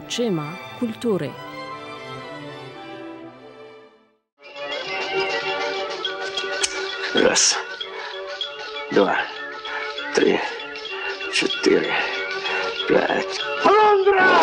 очима культури. Раз, два, три, чотири, п'ять. Полундра!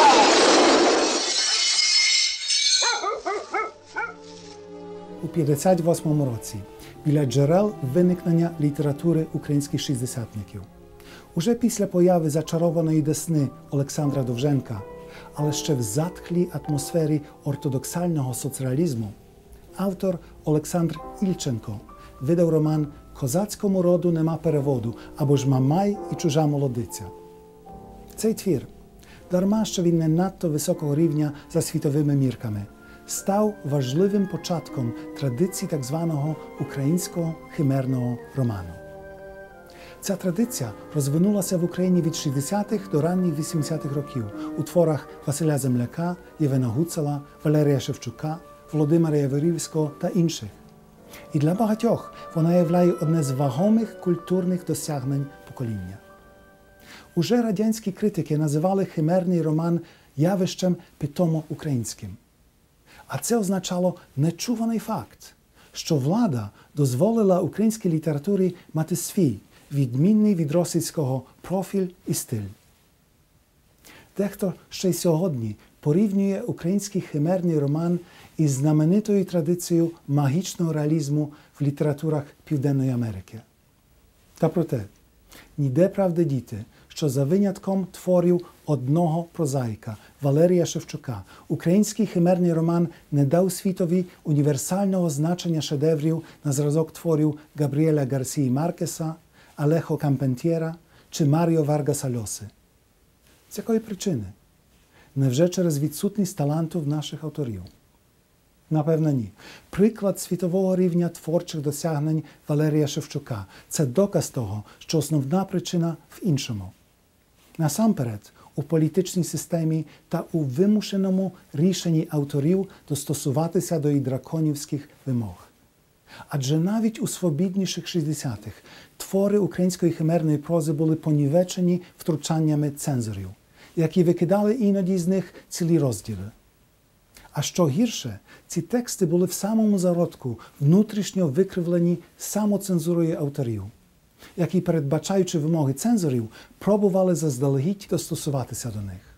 У 58-му році біля джерел виникнення літератури українських шістдесятників. Уже після появи зачарованої Десни Олександра Довженка, але ще в затхлій атмосфері ортодоксального соцреалізму, автор Олександр Ільченко видав роман «Козацькому роду нема переводу» або ж «Мамай і чужа молодиця». Цей твір, дарма що він не надто високого рівня за світовими мірками, став важливим початком традиції так званого українського химерного роману. Ця традиція розвинулася в Україні від 60-х до ранніх 80-х років у творах Василя Земляка, Євгена Гуцела, Валерія Шевчука, Володимира Яворівського та інших. І для багатьох вона являє одне з вагомих культурних досягнень покоління. Уже радянські критики називали химерний роман явищем питомо українським. А це означало нечуваний факт, що влада дозволила українській літературі мати свій, відмінний від російського профіль і стиль. Дехто ще й сьогодні порівнює український химерний роман із знаменитою традицією магічного реалізму в літературах Південної Америки. Та проте, ніде правди діти, що за винятком творів одного прозаїка – Валерія Шевчука, український химерний роман не дав світові універсального значення шедеврів на зразок творів Габріеля Гарсії Маркеса, Алехо Кампентєра чи Маріо Варгаса Льоси. З якої причини? Невже через відсутність таланту в наших авторів? Напевно, ні. Приклад світового рівня творчих досягнень Валерія Шевчука – це доказ того, що основна причина в іншому. Насамперед, у політичній системі та у вимушеному рішенні авторів достосуватися до її драконівських вимог. Адже навіть у свобідніших 60-х твори української химерної прози були понівечені втручаннями цензорів, які викидали іноді з них цілі розділи. А що гірше, ці тексти були в самому зародку внутрішньо викривлені самоцензурою авторів, які, передбачаючи вимоги цензорів, пробували заздалегідь достосуватися до них.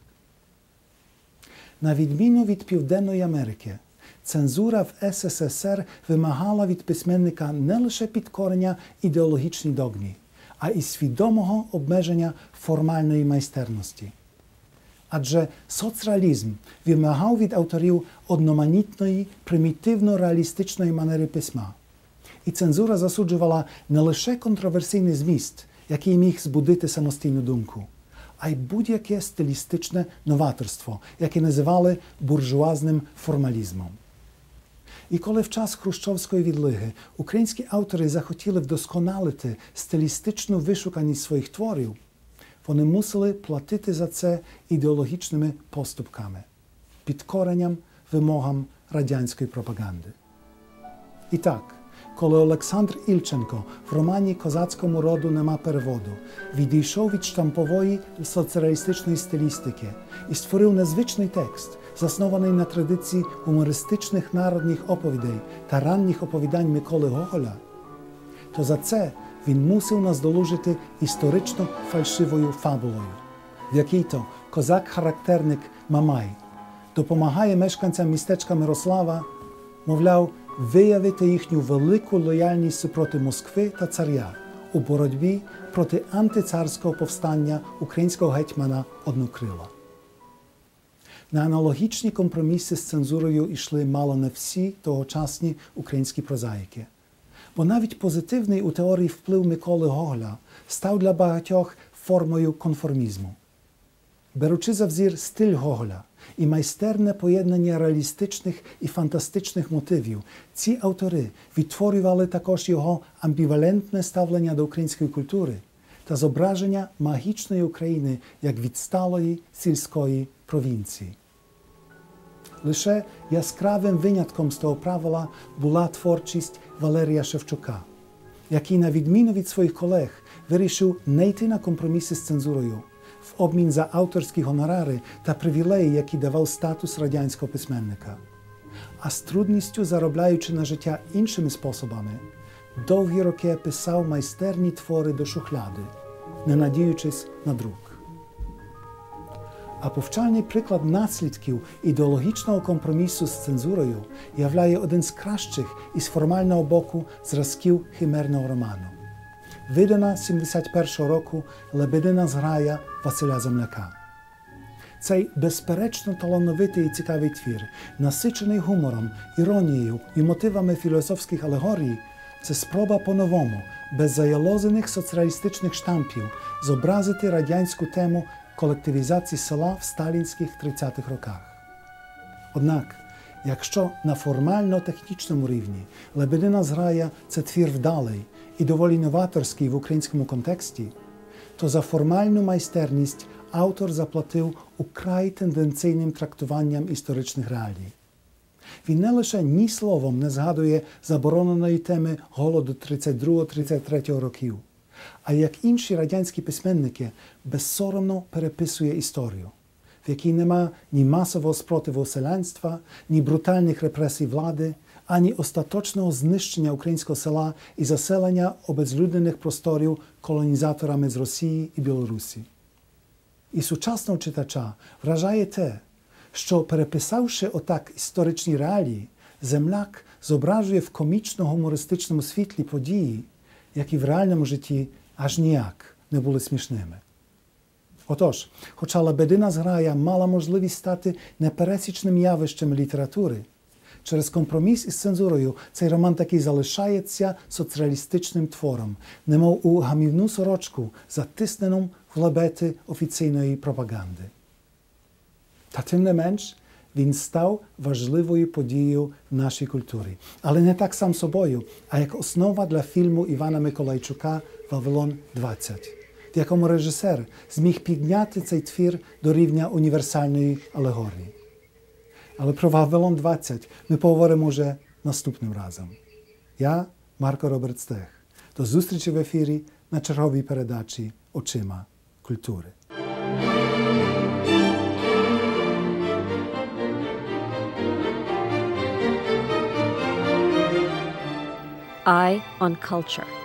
На відміну від Південної Америки, цензура в СССР вимагала від письменника не лише підкорення ідеологічній догмі, а й свідомого обмеження формальної майстерності. Адже соцреалізм вимагав від авторів одноманітної, примітивно-реалістичної манери письма. І цензура засуджувала не лише контроверсійний зміст, який міг збудити самостійну думку, а й будь-яке стилістичне новаторство, яке називали буржуазним формалізмом. І коли в час хрущовської відлиги українські автори захотіли вдосконалити стилістичну вишуканість своїх творів, вони мусили платити за це ідеологічними поступками, підкоренням вимогам радянської пропаганди. І так, коли Олександр Ільченко в романі «Козацькому роду нема переводу» відійшов від штампової соцреалістичної стилістики і створив незвичний текст, заснований на традиції гумористичних народних оповідей та ранніх оповідань Миколи Гоголя, то за це він мусив наздолужити історично фальшивою фабулою, в якій то козак-характерник Мамай допомагає мешканцям містечка Мирослава, мовляв, виявити їхню велику лояльність супроти Москви та царя у боротьбі проти антицарського повстання українського гетьмана Однокрила. На аналогічні компроміси з цензурою йшли мало не всі тогочасні українські прозаїки. Бо навіть позитивний у теорії вплив Миколи Гоголя став для багатьох формою конформізму. Беручи за взір стиль Гоголя і майстерне поєднання реалістичних і фантастичних мотивів, ці автори відтворювали також його амбівалентне ставлення до української культури та зображення магічної України як відсталої сільської провінції. Лише яскравим винятком з того правила була творчість Валерія Шевчука, який, на відміну від своїх колег, вирішив не йти на компроміси з цензурою, в обмін за авторські гонорари та привілеї, які давав статус радянського письменника. А з трудністю заробляючи на життя іншими способами, довгі роки писав майстерні твори до шухляди, не надіючись на друк. А повчальний приклад наслідків ідеологічного компромісу з цензурою являє один з кращих із формального боку зразків химерного роману. Видана 71-го року «Лебедина зграя» Василя Земляка. Цей безперечно талановитий і цікавий твір, насичений гумором, іронією і мотивами філософських алегорій, це спроба по-новому, без заялозених соціалістичних штампів, зобразити радянську тему колективізації села в сталінських 30-х роках. Однак, якщо на формально-технічному рівні «Лебедина зграя» – це твір вдалий і доволі новаторський в українському контексті, то за формальну майстерність автор заплатив украй тенденційним трактуванням історичних реалій. Він не лише ні словом не згадує забороненої теми голоду 32-33 років, а як інші радянські письменники безсоромно переписує історію, в якій нема ні масового спротиву селянства, ні брутальних репресій влади, ані остаточного знищення українського села і заселення обезлюднених просторів колонізаторами з Росії і Білорусі. І сучасного читача вражає те, що, переписавши отак історичні реалії, Земляк зображує в комічно-гумористичному світлі події, які в реальному житті аж ніяк не були смішними. Отож, хоча «Лебедина зграя» мала можливість стати непересічним явищем літератури, через компроміс із цензурою цей роман таки залишається соціалістичним твором, немов у гамівну сорочку, затисненому в лабети офіційної пропаганди. Та тим не менш, він став важливою подією в нашій культурі. Але не так сам собою, а як основа для фільму Івана Миколайчука «Вавилон-20», в якому режисер зміг підняти цей твір до рівня універсальної алегорії. Але про «Вавилон-20» ми поговоримо вже наступним разом. Я, Марко Роберт Стех. До зустрічі в ефірі на черговій передачі «Очима культури». Eye on Culture.